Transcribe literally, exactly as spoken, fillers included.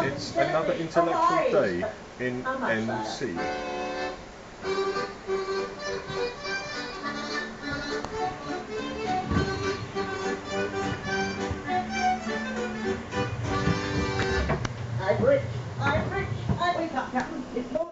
It's another intellectual day in N C. I'm rich, I'm rich, I wake up, Captain. It's